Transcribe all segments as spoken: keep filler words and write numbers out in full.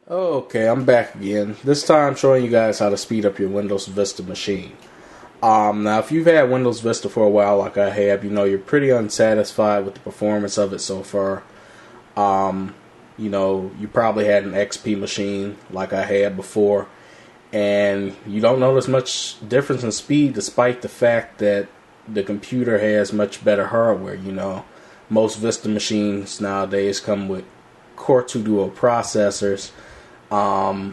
Okay, I'm back again. This time showing you guys how to speed up your Windows Vista machine. Um, now, if you've had Windows Vista for a while like I have, you know you're pretty unsatisfied with the performance of it so far. Um, you know, you probably had an X P machine like I had before, and you don't notice much difference in speed despite the fact that the computer has much better hardware. You know, most Vista machines nowadays come with Core two Duo processors, um,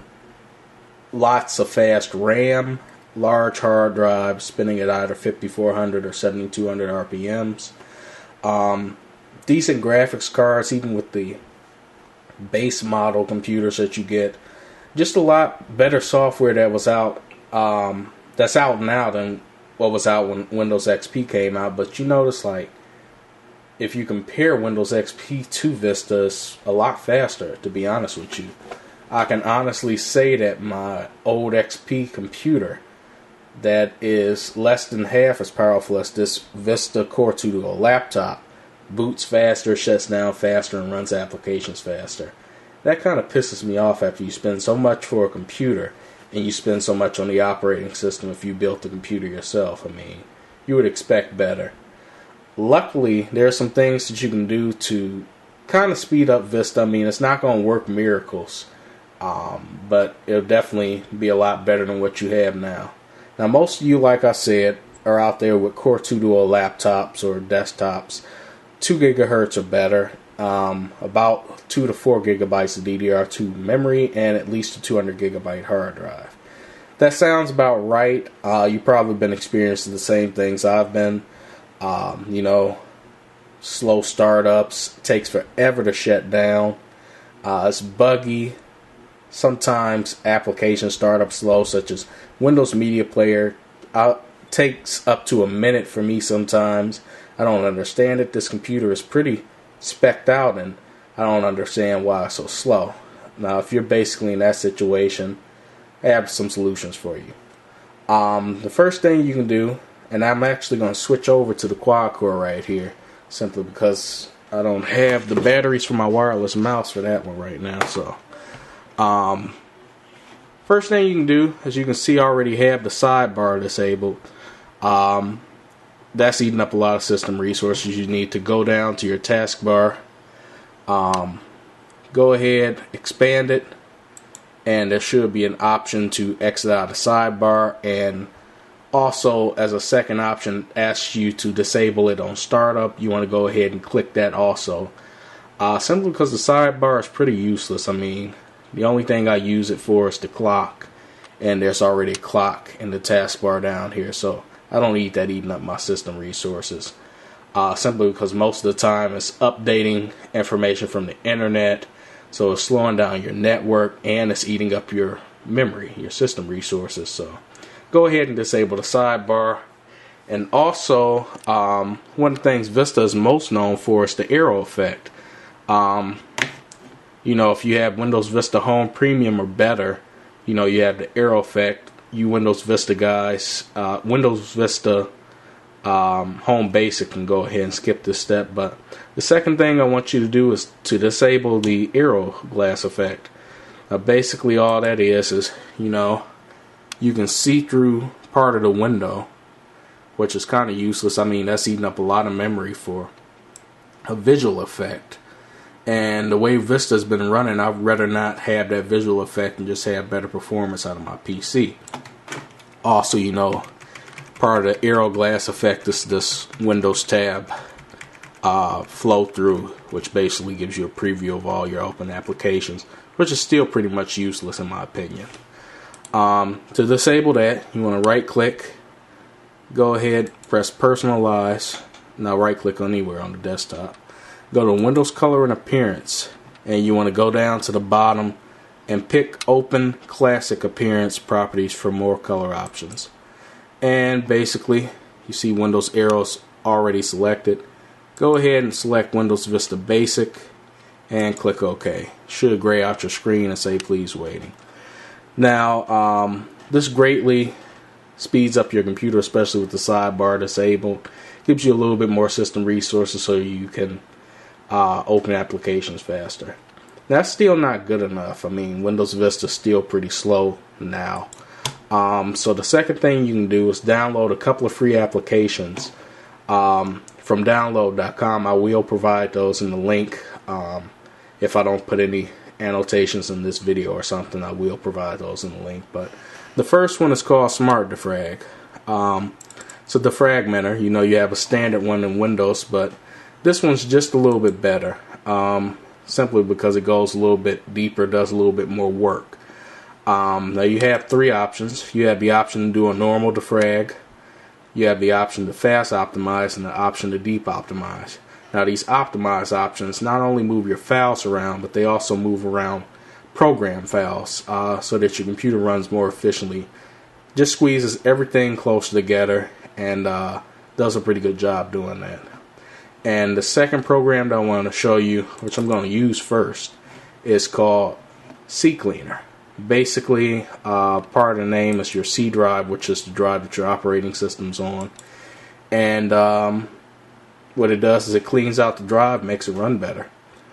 lots of fast RAM, large hard drive spinning at either fifty-four hundred or seventy-two hundred R P Ms, um, decent graphics cards even with the base model computers that you get. Just a lot better software that was out, um, that's out now than what was out when Windows X P came out. But you notice, like, if you compare Windows X P to Vista, it's a lot faster, to be honest with you. I can honestly say that my old X P computer, that is less than half as powerful as this Vista Core two Duo laptop, boots faster, shuts down faster, and runs applications faster. That kind of pisses me off after you spend so much for a computer and you spend so much on the operating system if you built the computer yourself. I mean, you would expect better. Luckily, there are some things that you can do to kind of speed up Vista. I mean, it's not going to work miracles, um, but it'll definitely be a lot better than what you have now. Now, most of you, like I said, are out there with Core two Duo laptops or desktops. two gigahertz or better, um, about two to four gigabytes of D D R two memory, and at least a two hundred gigabyte hard drive. That sounds about right. Uh, you've probably been experiencing the same things I've been. Um, you know, slow startups, takes forever to shut down, uh, it's buggy, sometimes applications start up slow, such as Windows Media Player. Uh, takes up to a minute for me sometimes. I don't understand it. This computer is pretty specced out, and I don't understand why it's so slow. Now, if you're basically in that situation, I have some solutions for you. Um, the first thing you can do, and I'm actually going to switch over to the quad core right here, simply because I don't have the batteries for my wireless mouse for that one right now. So, um, first thing you can do, as you can see, I already have the sidebar disabled. Um, that's eating up a lot of system resources. You need to go down to your taskbar, um, go ahead, expand it, and there should be an option to exit out of the sidebar, and also, as a second option, asks you to disable it on startup. You want to go ahead and click that also. Uh, simply because the sidebar is pretty useless. I mean, the only thing I use it for is the clock, and there's already a clock in the taskbar down here, so I don't need that eating up my system resources. Uh, simply because most of the time it's updating information from the internet, so it's slowing down your network and it's eating up your memory, your system resources. So go ahead and disable the sidebar. And also, um, one of the things Vista is most known for is the arrow effect. Um, you know, if you have Windows Vista Home Premium or better, you know, you have the arrow effect. You Windows Vista guys, uh, Windows Vista um, Home Basic can go ahead and skip this step. But the second thing I want you to do is to disable the arrow glass effect. Uh, basically, all that is is, you know, you can see through part of the window, which is kind of useless. I mean, that's eating up a lot of memory for a visual effect. And the way Vista's been running, I'd rather not have that visual effect and just have better performance out of my P C. Also, you know, part of the arrow glass effect is this Windows tab uh, flow through, which basically gives you a preview of all your open applications, which is still pretty much useless in my opinion. Um, to disable that, you want to right click, go ahead, press personalize. Now right click anywhere on the desktop. Go to Windows Color and Appearance, and you want to go down to the bottom and pick Open Classic Appearance Properties for more color options. And basically, you see Windows arrows already selected. Go ahead and select Windows Vista Basic and click OK. Should gray out your screen and say please waiting. Now, um, this greatly speeds up your computer, especially with the sidebar disabled. Gives you a little bit more system resources so you can uh, open applications faster. That's still not good enough. I mean, Windows Vista is still pretty slow now. Um, so the second thing you can do is download a couple of free applications um, from download dot com. I will provide those in the link. Um, if I don't put any annotations in this video or something, I will provide those in the link. But the first one is called Smart Defrag. Um, it's a defragmenter. You know, you have a standard one in Windows, but this one's just a little bit better. Um, simply because it goes a little bit deeper, does a little bit more work. Um, now you have three options. You have the option to do a normal defrag, you have the option to fast optimize, and the option to deep optimize. Now these optimize options not only move your files around, but they also move around program files uh, so that your computer runs more efficiently. Just squeezes everything closer together and uh, does a pretty good job doing that. And the second program that I want to show you, which I'm going to use first, is called CCleaner. Basically, uh, part of the name is your C drive, which is the drive that your operating system's on. And um, what it does is it cleans out the drive, makes it run better.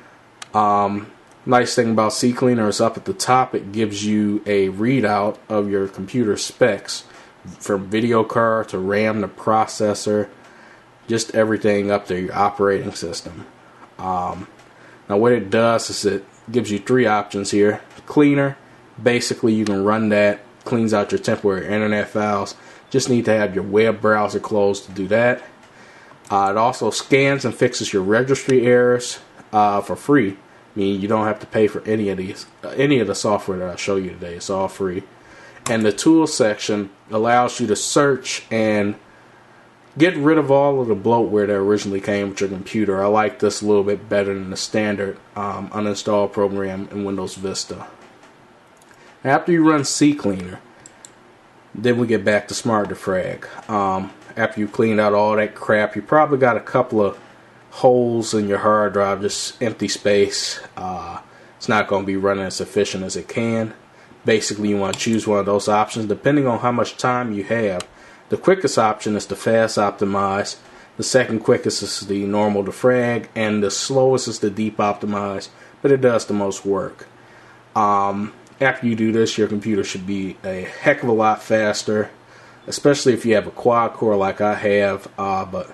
Um, nice thing about CCleaner is up at the top, it gives you a readout of your computer specs, from video card to RAM to processor, just everything up to your operating system. Um, now what it does is it gives you three options here. Cleaner, basically you can run that, cleans out your temporary internet files. Just need to have your web browser closed to do that. Uh, it also scans and fixes your registry errors uh, for free. I mean, you don't have to pay for any of these, uh, any of the software that I'll show you today. It's all free. And the tools section allows you to search and get rid of all of the bloatware that originally came with your computer. I like this a little bit better than the standard um, uninstalled program in Windows Vista. After you run CCleaner, then we get back to Smart Defrag. Um, after you cleaned out all that crap, you probably got a couple of holes in your hard drive, just empty space. Uh, it's not going to be running as efficient as it can. Basically, you want to choose one of those options depending on how much time you have. The quickest option is the fast optimize. The second quickest is the normal defrag, and the slowest is the deep optimize, but it does the most work. Um, after you do this, your computer should be a heck of a lot faster, especially if you have a quad core like I have, uh, but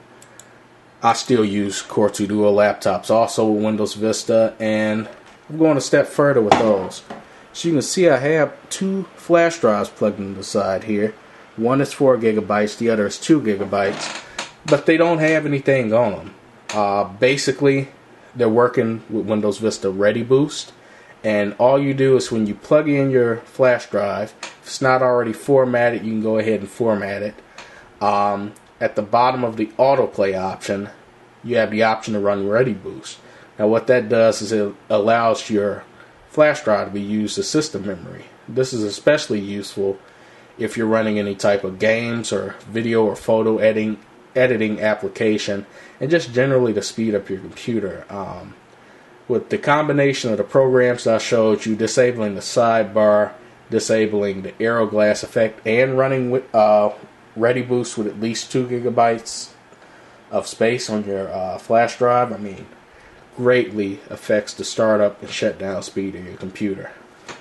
I still use Core two Duo laptops also with Windows Vista, and I'm going a step further with those. So you can see I have two flash drives plugged into the side here. One is four gigabytes, the other is two gigabytes, but they don't have anything on them. Uh, basically, they're working with Windows Vista Ready Boost, and all you do is when you plug in your flash drive, if it's not already formatted, you can go ahead and format it. Um, at the bottom of the autoplay option, you have the option to run Ready Boost. Now what that does is it allows your flash drive to be used as system memory. This is especially useful if you're running any type of games or video or photo editing editing application, and just generally to speed up your computer. Um, with the combination of the programs that I showed you, disabling the sidebar, disabling the arrow glass effect, and running with uh, Ready Boost with at least two gigabytes of space on your uh, flash drive, I mean, greatly affects the startup and shutdown speed of your computer.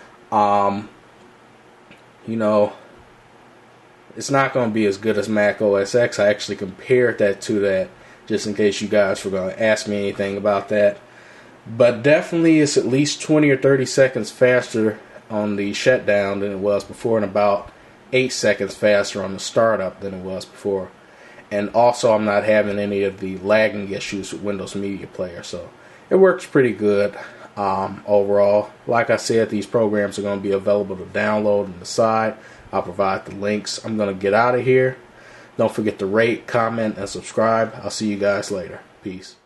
Um, you know, it's not going to be as good as Mac O S X. I actually compared that to that just in case you guys were going to ask me anything about that. But definitely it's at least twenty or thirty seconds faster on the shutdown than it was before, and about eight seconds faster on the startup than it was before. And also I'm not having any of the lagging issues with Windows Media Player, so it works pretty good um, overall. Like I said, these programs are going to be available to download on the side. I'll provide the links. I'm going to get out of here. Don't forget to rate, comment, and subscribe. I'll see you guys later. Peace.